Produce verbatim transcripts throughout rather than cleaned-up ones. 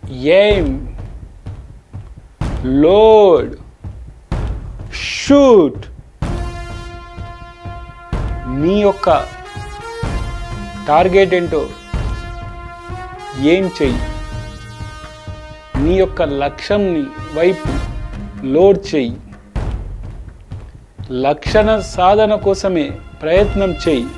aim, load, shoot. నీ యొక్క target ఏంటో ఏం చెయ్యి, నీ యొక్క లక్ష్యంని వైపు లోడ్ చెయ్యి, లక్షణ సాధన కోసమే ప్రయత్నం చెయ్యి.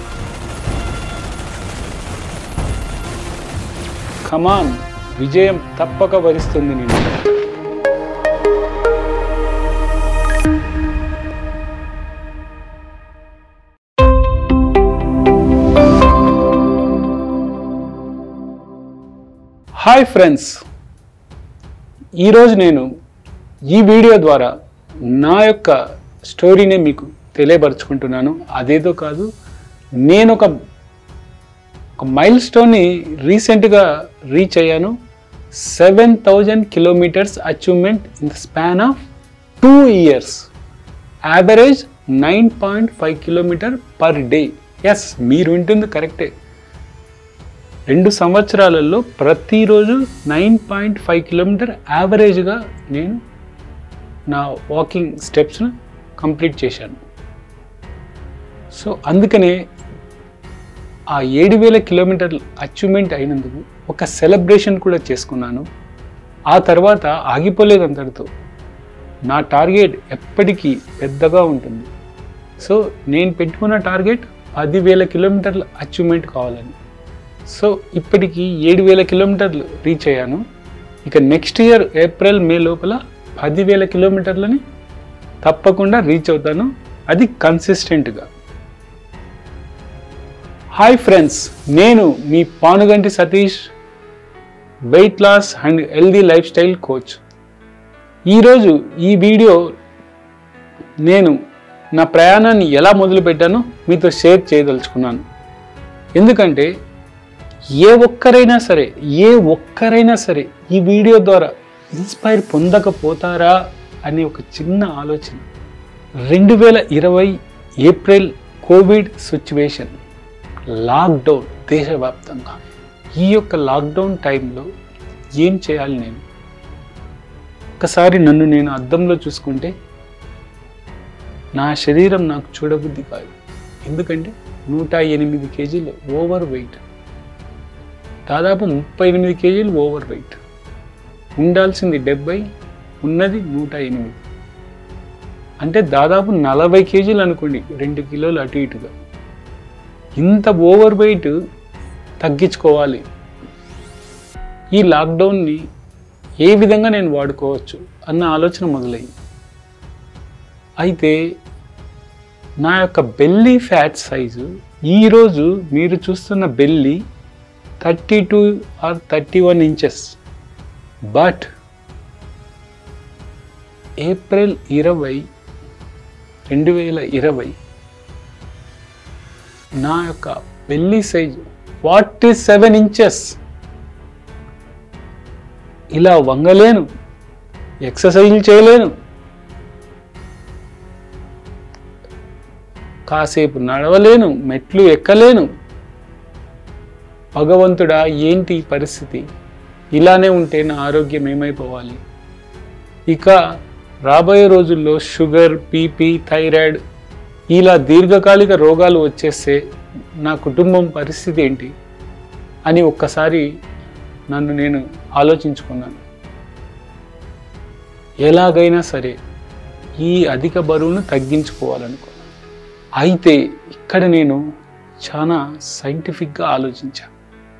కమాన్, విజయం తప్పక వరిస్తుంది నిన్ను. హాయ్ ఫ్రెండ్స్, ఈరోజు నేను ఈ వీడియో ద్వారా నా యొక్క స్టోరీని మీకు తెలియపరుచుకుంటున్నాను. అదేదో కాదు, నేను ఒక ఒక మైల్ స్టోన్ని రీసెంట్గా రీచ్ అయ్యాను. Seven thousand kilometres achievement in the span of two years, average nine point five kilometre per day. Yes, మీరు వింటుంది కరెక్టే. రెండు సంవత్సరాలలో ప్రతిరోజు నైన్ పాయింట్ ఫైవ్ కిలోమీటర్ యావరేజ్గా నేను నా వాకింగ్ స్టెప్స్ను కంప్లీట్ చేశాను. సో అందుకనే ఆ ఏడు వేల కిలోమీటర్లు అచీవ్మెంట్ అయినందుకు ఒక సెలబ్రేషన్ కూడా చేసుకున్నాను. ఆ తర్వాత ఆగిపోలేదు అంతటితో. నా టార్గెట్ ఎప్పటికీ పెద్దగా ఉంటుంది. సో నేను పెట్టుకున్న టార్గెట్ పదివేల కిలోమీటర్ల అచీవ్మెంట్ కావాలని. సో ఇప్పటికీ ఏడు వేల కిలోమీటర్లు రీచ్ అయ్యాను. ఇక నెక్స్ట్ ఇయర్ ఏప్రిల్ మే లోపల పదివేల కిలోమీటర్లని తప్పకుండా రీచ్ అవుతాను, అది కన్సిస్టెంట్గా. హాయ్ ఫ్రెండ్స్, నేను మీ Panuganti Satish, weight loss and healthy lifestyle coach. ఈరోజు ఈ వీడియో నేను నా ప్రయాణాన్ని ఎలా మొదలుపెట్టానో మీతో షేర్ చేయదలుచుకున్నాను. ఎందుకంటే ఏ ఒక్కరైనా సరే ఏ ఒక్కరైనా సరే ఈ వీడియో ద్వారా ఇన్స్పైర్ పొందకపోతారా అనే ఒక చిన్న ఆలోచన. రెండు వేల ఇరవై ఏప్రిల్ కోవిడ్ సిచ్యువేషన్, లాక్డౌన్ దేశవ్యాప్తంగా. ఈ యొక్క లాక్డౌన్ టైంలో ఏం చేయాలి నేను? ఒకసారి నన్ను నేను అద్దంలో చూసుకుంటే నా శరీరం నాకు చూడబుద్ధి కాదు. ఎందుకంటే నూట ఎనిమిది కేజీలు ఓవర్ వెయిట్, దాదాపు ముప్పై ఎనిమిది కేజీలు ఓవర్ వెయిట్. ఉండాల్సింది డెబ్బై, ఉన్నది నూట ఎనిమిది, అంటే దాదాపు నలభై కేజీలు అనుకోండి, రెండు కిలోలు అటు ఇటుగా. ఇంత ఓవర్ వెయిట్ తగ్గించుకోవాలి. ఈ లాక్డౌన్ని ఏ విధంగా నేను వాడుకోవచ్చు అన్న ఆలోచన మొదలైంది. అయితే నా యొక్క బెల్లీ ఫ్యాట్ సైజు ఈరోజు మీరు చూస్తున్న belly thirty two or thirty one inches. But April ఇరవై రెండు వేల ఇరవై నా యొక్క belly size forty seven inches. ఇలా వంగలేను, ఎక్సర్సైజులు చేయలేను, కాసేపు నడవలేను, మెట్లు ఎక్కలేను. భగవంతుడా, ఏంటి పరిస్థితి? ఇలానే ఉంటే నా ఆరోగ్యం ఏమైపోవాలి? ఇక రాబోయే రోజుల్లో షుగర్, బీపీ, థైరాయిడ్ ఇలా దీర్ఘకాలిక రోగాలు వచ్చేస్తే నా కుటుంబం పరిస్థితి ఏంటి అని ఒక్కసారి నన్ను నేను ఆలోచించుకున్నాను. ఎలాగైనా సరే ఈ అధిక బరువును తగ్గించుకోవాలనుకున్నాను. అయితే ఇక్కడ నేను చాలా సైంటిఫిక్గా ఆలోచించాను.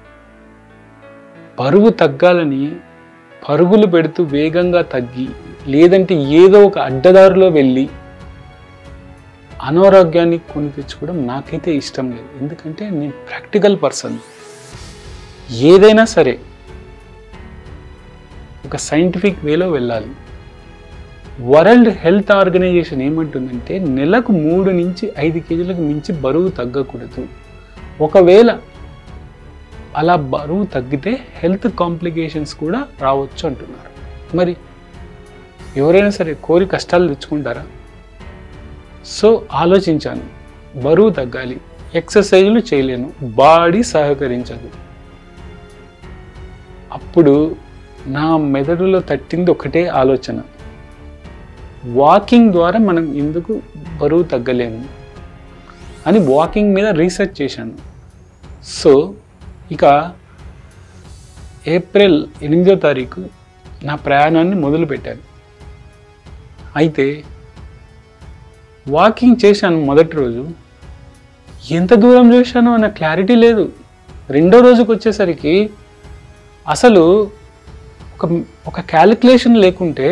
బరువు తగ్గాలని పరుగులు పెడుతూ వేగంగా తగ్గి, లేదంటే ఏదో ఒక అడ్డదారిలో వెళ్ళి అనారోగ్యాన్ని కొని తెచ్చుకోవడం నాకైతే ఇష్టం లేదు. ఎందుకంటే నేను ప్రాక్టికల్ పర్సన్. ఏదైనా సరే ఒక సైంటిఫిక్ వేలో వెళ్ళాలి. వరల్డ్ హెల్త్ ఆర్గనైజేషన్ ఏమంటుందంటే నెలకు మూడు నుంచి ఐదు కేజీలకు మించి బరువు తగ్గకూడదు. ఒకవేళ అలా బరువు తగ్గితే హెల్త్ కాంప్లికేషన్స్ కూడా రావచ్చు అంటున్నారు. మరి ఎవరైనా సరే కోరి కష్టాలు తెచ్చుకుంటారా? సో ఆలోచించాను, బరువు తగ్గాలి, ఎక్సర్సైజులు చేయలేను, బాడీ సహకరించదు. అప్పుడు నా మెదడులో తట్టింది ఒకటే ఆలోచన, వాకింగ్ ద్వారా మనం ఎందుకు బరువు తగ్గలేము అని వాకింగ్ మీద రీసెర్చ్ చేశాను. సో ఇక ఏప్రిల్ ఎనిమిదో తారీఖు నా ప్రయాణాన్ని మొదలుపెట్టాను. అయితే వాకింగ్ చేశాను మొదటి రోజు, ఎంత దూరం చేశానో అన్న క్లారిటీ లేదు. రెండో రోజుకి వచ్చేసరికి అసలు ఒక ఒక క్యాలిక్యులేషన్ లేకుంటే,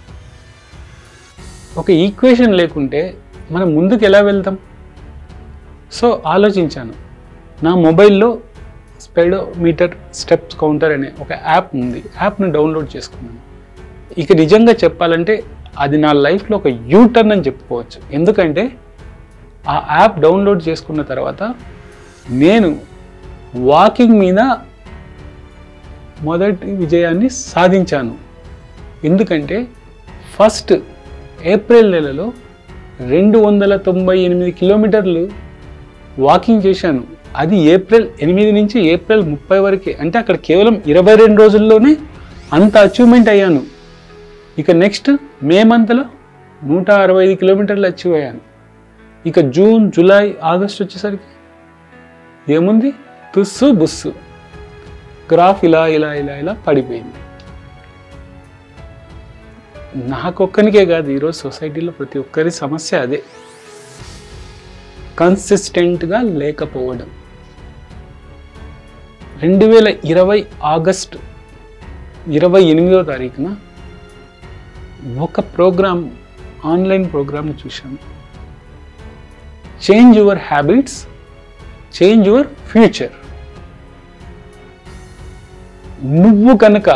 ఒక ఈక్వేషన్ లేకుంటే మనం ముందుకు ఎలా వెళ్తాం? సో ఆలోచించాను. నా మొబైల్లో స్పీడోమీటర్ స్టెప్స్ కౌంటర్ అనే ఒక యాప్ ఉంది. యాప్ను డౌన్లోడ్ చేసుకున్నాను. ఇక నిజంగా చెప్పాలంటే అది నా లైఫ్లో ఒక యూటర్న్ అని చెప్పుకోవచ్చు. ఎందుకంటే ఆ యాప్ డౌన్లోడ్ చేసుకున్న తర్వాత నేను వాకింగ్ మీద మొదటి విజయాన్ని సాధించాను. ఎందుకంటే ఫస్ట్ ఏప్రిల్ నెలలో రెండు వందల తొంభై ఎనిమిది కిలోమీటర్లు వాకింగ్ చేశాను. అది ఏప్రిల్ ఎనిమిది నుంచి ఏప్రిల్ ముప్పై వరకే. అంటే అక్కడ కేవలం ఇరవై రెండు రోజుల్లోనే అంత అచీవ్మెంట్ అయ్యాను. ఇక నెక్స్ట్ మే మంత్లో నూట అరవై ఐదు కిలోమీటర్లు అచీవ్ అయ్యాను. ఇక జూన్, జూలై, ఆగస్ట్ వచ్చేసరికి ఏముంది, తుస్సు బుస్సు, గ్రాఫ్ ఇలా ఇలా ఇలా ఇలా పడిపోయింది. నాకొక్కనికే కాదు, ఈరోజు సొసైటీలో ప్రతి ఒక్కరి సమస్య అదే, కన్సిస్టెంట్గా లేకపోవడం. రెండు వేల ఇరవై ఆగస్టు ఇరవై ఎనిమిదో తారీఖున ఒక ప్రోగ్రామ్, ఆన్లైన్ ప్రోగ్రామ్ని చూశాను. Change your habits, change your future. నువ్వు కనుక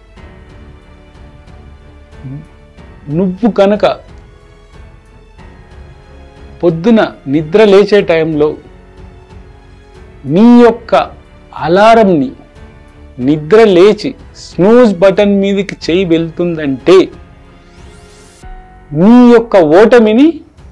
నువ్వు కనుక పొద్దున నిద్ర లేచే టైంలో నీ యొక్క అలారంని నిద్ర లేచి స్నూజ్ బటన్ మీదకి చేయి వెళ్తుందంటే నీ యొక్క ఓటమిని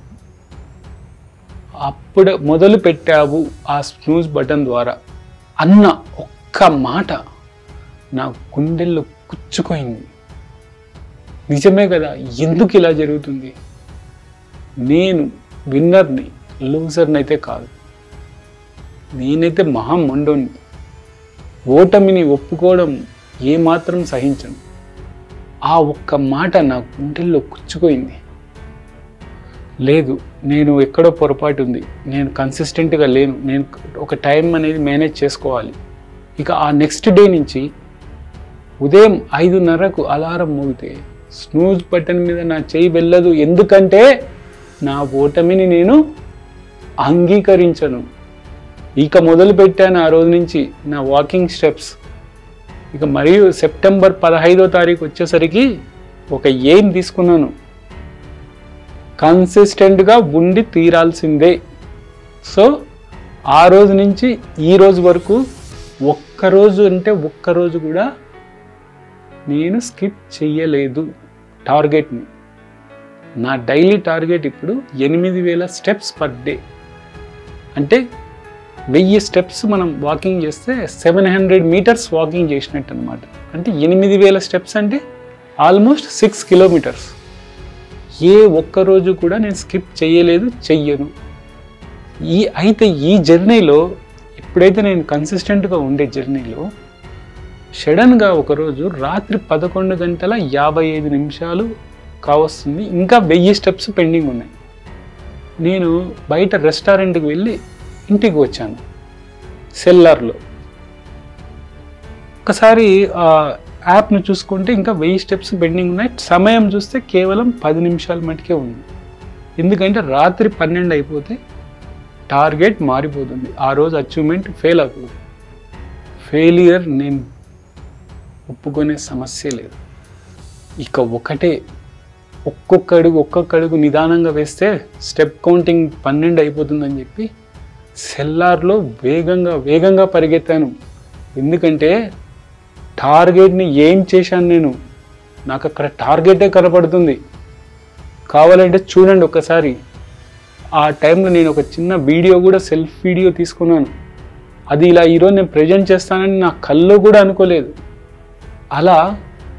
అప్పుడు మొదలు పెట్టావు ఆ స్నూజ్ బటన్ ద్వారా అన్న ఒక్క మాట నా గుండెల్లో కుచ్చుకోయింది. నిజమే కదా, ఎందుకు ఇలా జరుగుతుంది? నేను విన్నర్ని, లూజర్ని అయితే కాదు. నేనైతే మహామండోని. ఓటమిని ఒప్పుకోవడం ఏమాత్రం సహించను. ఆ ఒక్క మాట నా గుండెల్లో కుచ్చుకోయింది. లేదు, నేను ఎక్కడో పొరపాటు ఉంది, నేను కన్సిస్టెంట్గా లేను, నేను ఒక టైం అనేది మేనేజ్ చేసుకోవాలి. ఇక ఆ నెక్స్ట్ డే నుంచి ఉదయం ఐదున్నరకు అలారం మోగితే స్నూజ్ బటన్ మీద నా చేయి వెళ్ళదు. ఎందుకంటే నా ఓటమిని నేను అంగీకరించను. ఇక మొదలు పెట్టాను ఆ రోజు నుంచి నా వాకింగ్ స్టెప్స్. ఇక మరియు సెప్టెంబర్ పదహైదో తారీఖు వచ్చేసరికి ఒక ఎయిమ్ తీసుకున్నాను, కన్సిస్టెంట్గా ఉండి తీరాల్సిందే. సో ఆ రోజు నుంచి ఈ రోజు వరకు ఒక్కరోజు అంటే ఒక్కరోజు కూడా నేను స్కిప్ చెయ్యలేదు టార్గెట్ని. నా డైలీ టార్గెట్ ఇప్పుడు ఎనిమిది వేల స్టెప్స్ పర్ డే. అంటే వెయ్యి స్టెప్స్ మనం వాకింగ్ చేస్తే సెవెన్ హండ్రెడ్ మీటర్స్ వాకింగ్ చేసినట్టు అనమాట. అంటే ఎనిమిది వేల స్టెప్స్ అంటే ఆల్మోస్ట్ సిక్స్ కిలోమీటర్స్. ఏ ఒక్కరోజు కూడా నేను స్కిప్ చేయలేదు, చెయ్యను. ఈ అయితే ఈ జర్నీలో ఎప్పుడైతే నేను కన్సిస్టెంట్గా ఉండే జర్నీలో సడన్గా ఒకరోజు రాత్రి పదకొండు గంటల యాభై ఐదు నిమిషాలు కావస్తుంది, ఇంకా వెయ్యి స్టెప్స్ పెండింగ్ ఉన్నాయి. నేను బయట రెస్టారెంట్కి వెళ్ళి ఇంటికి వచ్చాను సెల్లార్లో. ఒకసారి ఆ యాప్ను చూసుకుంటే ఇంకా వెయ్యి స్టెప్స్ పెండింగ్ ఉన్నాయి. సమయం చూస్తే కేవలం పది నిమిషాల మటుకే ఉంది. ఎందుకంటే రాత్రి పన్నెండు అయిపోతే టార్గెట్ మారిపోతుంది, ఆ రోజు అచీవ్మెంట్ ఫెయిల్ అవుతుంది. ఫెయిలియర్ నేను ఒప్పుకునే సమస్య లేదు. ఇక ఒకటే, ఒక్కొక్క అడుగు ఒక్కొక్క అడుగు నిదానంగా వేస్తే స్టెప్ కౌంటింగ్ పన్నెండు అయిపోతుందని చెప్పి సెల్లార్లో వేగంగా వేగంగా పరిగెత్తాను. ఎందుకంటే టార్గెట్ని ఏం చేశాను నేను, నాకు అక్కడ టార్గెటే కనపడుతుంది. కావాలంటే చూడండి ఒకసారి. ఆ టైంలో నేను ఒక చిన్న వీడియో కూడా, సెల్ఫ్ వీడియో తీసుకున్నాను. అది ఇలా ఈరోజు నేను ప్రజెంట్ చేస్తానని నా కల్లో కూడా అనుకోలేదు. అలా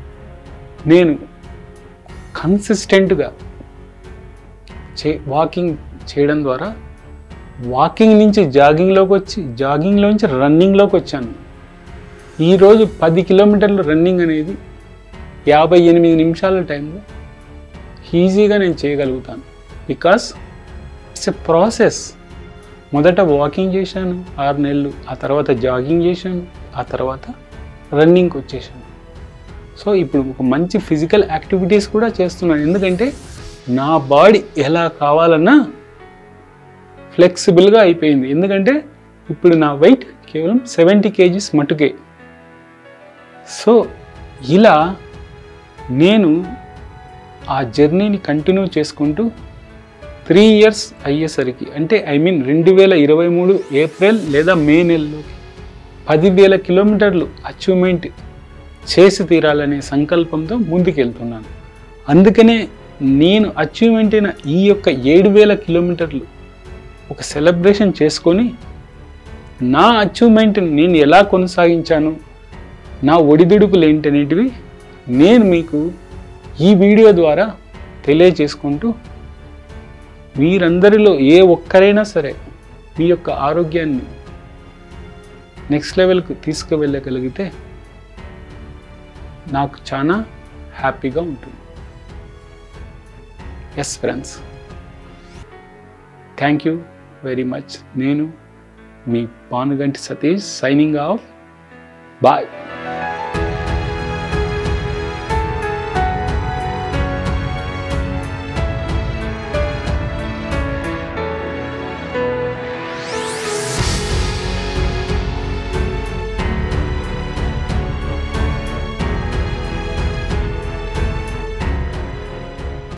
నేను కన్సిస్టెంట్గా చే వాకింగ్ చేయడం ద్వారా వాకింగ్ నుంచి జాగింగ్లోకి వచ్చి జాగింగ్లోంచి రన్నింగ్లోకి వచ్చాను. ఈరోజు పది కిలోమీటర్లు రన్నింగ్ అనేది యాభై ఎనిమిది నిమిషాల టైంలో ఈజీగా నేను చేయగలుగుతాను. Because it's a process. మొదట వాకింగ్ చేశాను ఆరు నెలలు, ఆ తర్వాత జాగింగ్ చేశాను, ఆ తర్వాత రన్నింగ్కి వచ్చేసాను. సో ఇప్పుడు ఒక మంచి ఫిజికల్ యాక్టివిటీస్ కూడా చేస్తున్నాను. ఎందుకంటే నా బాడీ ఎలా కావాలన్నా ఫ్లెక్సిబుల్గా అయిపోయింది. ఎందుకంటే ఇప్పుడు నా వెయిట్ కేవలం సెవెంటీ కేజీస్ మటుకే. సో ఇలా నేను ఆ జర్నీని కంటిన్యూ చేసుకుంటూ త్రీ ఇయర్స్ అయ్యేసరికి, అంటే ఐ మీన్ రెండు వేల ఇరవై మూడు ఏప్రిల్ లేదా మే నెలలోకి పదివేల కిలోమీటర్లు అచీవ్మెంట్ చేసి తీరాలనే సంకల్పంతో ముందుకెళ్తున్నాను. అందుకనే నేను అచీవ్మెంట్ అయిన ఈ యొక్క ఏడు వేల కిలోమీటర్లు ఒక సెలబ్రేషన్ చేసుకొని నా అచీవ్మెంట్ని నేను ఎలా కొనసాగించాను, నా ఒడిదుడుకులు ఏంటనేటివి నేను మీకు ఈ వీడియో ద్వారా తెలియజేసుకుంటూ, మీరందరిలో ఏ ఒక్కరైనా సరే మీ యొక్క ఆరోగ్యాన్ని నెక్స్ట్ లెవెల్కి తీసుకువెళ్ళగలిగితే నాకు చాలా హ్యాపీగా ఉంటుంది. Yes friends, thank you very much. నేను మీ Panuganti Satish, signing off. Bye.